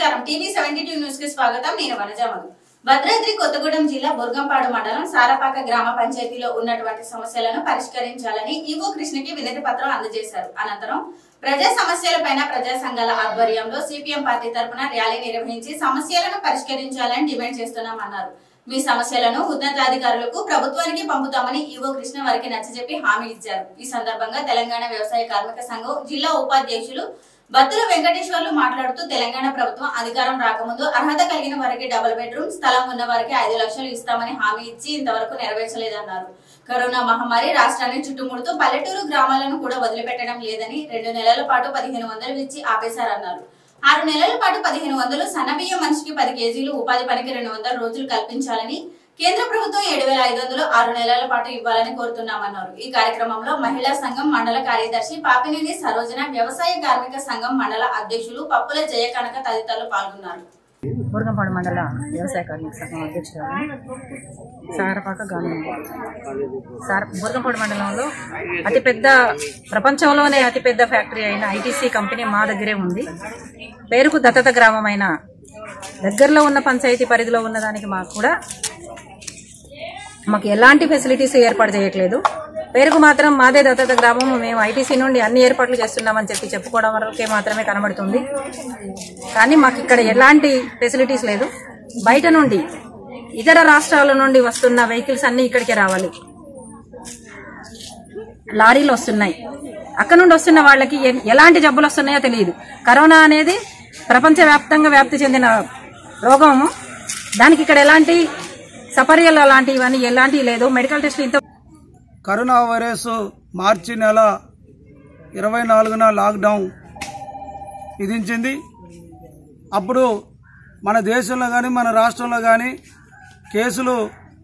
నమస్కారం TV 72 news కి స్వాగతం. నేను వనజామధు. భద్రాద్రి కొత్తగూడెం జిల్లా బుర్గంపాడు మండలం సారపాక గ్రామ పంచాయతీలో ఉన్నటువంటి సమస్యలను పరిష్కరించాలని ఈవో కృష్ణకి వినతి పత్రం అందజేశారు. అనంతరం ప్రజా సమస్యలపైన ప్రజా సంఘాల ఆధ్వర్యంలో సిపిఎం పార్టీ తరపున ర్యాలీ నిర్వహించి సమస్యలను పరిష్కరించాలని డిమాండ్ చేస్తున్నామన్నారు. మీ సమస్యలను ఉన్నతాధికారులకు ప్రభుత్వానికి పంపుతామని ఈవో కృష్ణ వారికి నచ్చజెప్పి హామీ ఇచ్చారు. ఈ సందర్భంగా తెలంగాణ వ్యవసాయ కార్మిక సంఘం జిల్లా ఉపాధ్యక్షులు బత్తుల వెంకటేశ్వర్లు మాట్లాడుతూ తెలంగాణ ప్రభుత్వం అధికారం రాకముందు అర్హత కలిగిన వారికి డబుల్ బెడ్రూమ్ స్థలం ఉన్న వారికి 5 లక్షలు ఇస్తామని హామీ ఇచ్చి ఇంతవరకు నెరవేర్చలేదన్నారు. కరోనా మహమ్మారి రాష్ట్రాన్ని చుట్టుముడుతూ పల్లెటూరు గ్రామాలను కూడా వదిలిపెట్టడం లేదని 2 నెలల పాటు 1500 ఇచ్చి ఆపేశారన్నారు. 6 నెలల పాటు 1500 సన్నబియ్యం మనిషికి 10 కేజీలు ఉపాధి పనికి 200 రోజులు కల్పించాలని కేంద్ర ప్రభుత్వం 7500 6 నెలల పాటు ఇవ్వాలని కోరుతున్నామన్నారు. ఈ కార్యక్రమంలో మహిళా సంఘం మండల కార్యదర్శి పాపినేని సరోజన, వ్యవసాయ కార్మిక సంఘం మండల అధ్యక్షులు పప్పుల జయకనక తదితరులు పాల్గొన్నారు. బుర్గంపాడు మండల వ్యవసాయ కార్మిక సంఘం అధ్యక్షురాలు సారపాక గ్రామం. బుర్గంపాడు మండలంలో అతిపెద్ద ప్రపంచంలోనే అతిపెద్ద ఫ్యాక్టరీ అయిన ఐటీసీ కంపెనీ మా దగ్గరే ఉంది. పేరుకు దత్తత గ్రామమైన దగ్గరలో ఉన్న పంచాయతీ పరిధిలో ఉన్నదానికి మాకు ఎలాంటి ఫెసిలిటీస్ ఏర్పాటు చేయట్లేదు. పేరుకు మాత్రం మాదే దత్తత గ్రామం, మేము ఐటీసీ నుండి అన్ని ఏర్పాట్లు చేస్తున్నామని చెప్పుకోవడం వరకే మాత్రమే కనబడుతుంది. కానీ మాకు ఇక్కడ ఎలాంటి ఫెసిలిటీస్ లేదు. బయట నుండి ఇతర రాష్ట్రాల నుండి వస్తున్న వెహికల్స్ అన్ని ఇక్కడికే రావాలి. లారీలు వస్తున్నాయి. అక్కడ నుండి వస్తున్న వాళ్ళకి ఎలాంటి జబ్బులు వస్తున్నాయో తెలియదు. కరోనా అనేది ప్రపంచవ్యాప్తంగా వ్యాప్తి చెందిన రోగము. దానికి ఇక్కడ ఎలాంటి సపర్యలు అలాంటివన్నీ ఎలాంటివి లేదు. మెడికల్ టెస్ట్ ఇంత కరోనా వైరస్ మార్చి నెల 24న లాక్డౌన్ విధించింది. అప్పుడు మన దేశంలో కానీ మన రాష్ట్రంలో కానీ కేసులు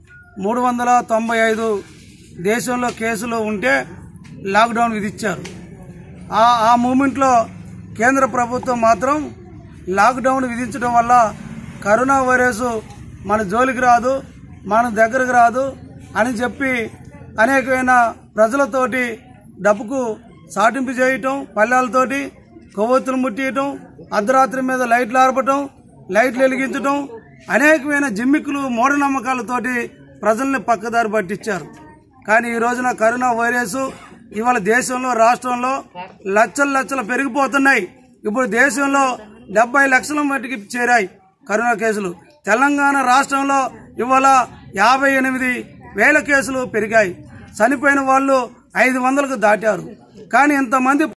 395 దేశంలో కేసులు ఉంటే లాక్డౌన్ విధించారు. ఆ మూమెంట్లో కేంద్ర ప్రభుత్వం మాత్రం లాక్డౌన్ విధించడం వల్ల కరోనా వైరస్ మన జోలికి రాదు, మన దగ్గరకు రాదు అని చెప్పి అనేకమైన ప్రజలతోటి డబ్బుకు సాటింపు చేయటం, పల్లెలతోటి కొవ్వొత్తులు ముట్టియటం, అర్ధరాత్రి మీద లైట్లు ఆర్పటం, లైట్లు వెలిగించటం, అనేకమైన జిమ్మిక్కులు మూఢనమ్మకాలతోటి ప్రజల్ని పక్కదారి పట్టించారు. కానీ ఈ రోజున కరోనా వైరస్ ఇవాళ దేశంలో రాష్ట్రంలో లక్షలు పెరిగిపోతున్నాయి. ఇప్పుడు దేశంలో 70 లక్షల మట్టికి చేరాయి కరోనా కేసులు. తెలంగాణ రాష్ట్రంలో ఇవాళ 58,000 కేసులు పెరిగాయి. చనిపోయిన వాళ్ళు 500కు దాటారు. కానీ ఇంతమంది